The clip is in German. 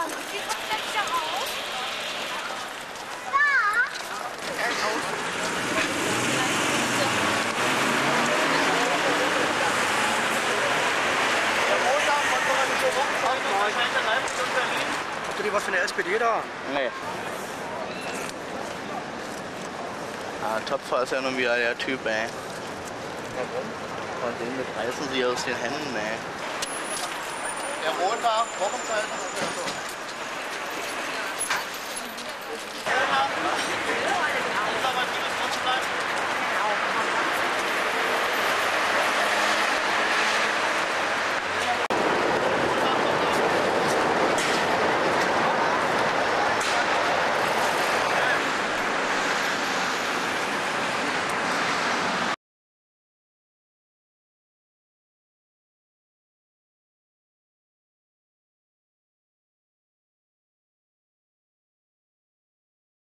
Wie kommt das da raus? Da! Habt ihr was von der SPD da? Nee. Ah, Topfer ist ja nun wieder der Typ, ey. Warum? Und den reißen sie aus den Händen, ey. Der Montag, Wochenzeitung und so.